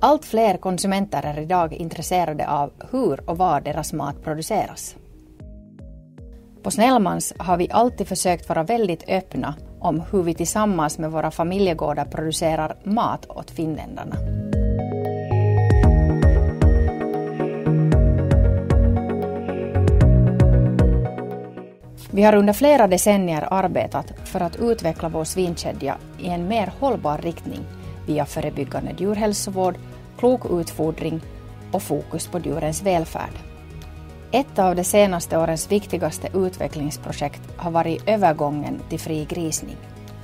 Allt fler konsumenter är idag intresserade av hur och var deras mat produceras. På Snellmans har vi alltid försökt vara väldigt öppna om hur vi tillsammans med våra familjegårdar producerar mat åt finländarna. Vi har under flera decennier arbetat för att utveckla vår svinkedja i en mer hållbar riktning via förebyggande djurhälsovård, klok utfodring och fokus på djurens välfärd. Ett av de senaste årens viktigaste utvecklingsprojekt har varit övergången till fri grisning.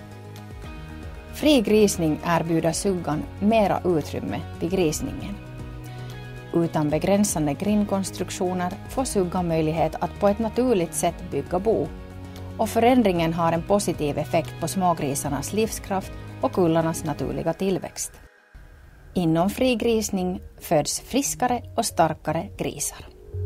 Fri grisning erbjuder suggan mera utrymme vid grisningen. Utan begränsande grindkonstruktioner får suggan möjlighet att på ett naturligt sätt bygga bo, och förändringen har en positiv effekt på smågrisarnas livskraft och kullarnas naturliga tillväxt. Inom fri grisning föds friskare och starkare grisar.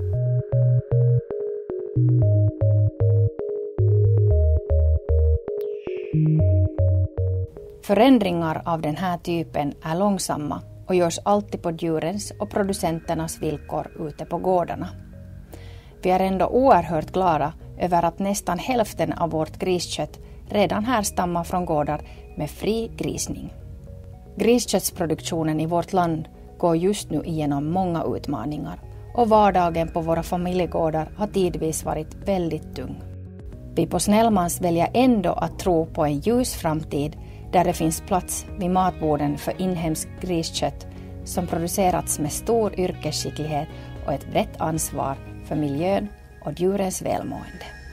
Förändringar av den här typen är långsamma och görs alltid på djurens och producenternas villkor ute på gårdarna. Vi är ändå oerhört glada över att nästan hälften av vårt griskött redan härstammar från gårdar med fri grisning. Grisköttsproduktionen i vårt land går just nu igenom många utmaningar, och vardagen på våra familjegårdar har tidvis varit väldigt tung. Vi på Snellmans väljer ändå att tro på en ljus framtid där det finns plats vid matborden för inhemskt griskött som producerats med stor yrkesskicklighet och ett brett ansvar för miljön och djurens välmående.